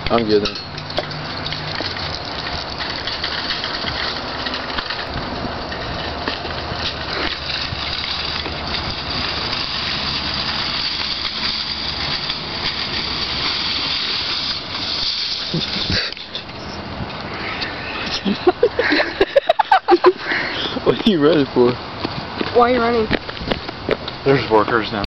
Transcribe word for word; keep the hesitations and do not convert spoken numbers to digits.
I'm good then. What are you running for? Why are you running? There's workers now.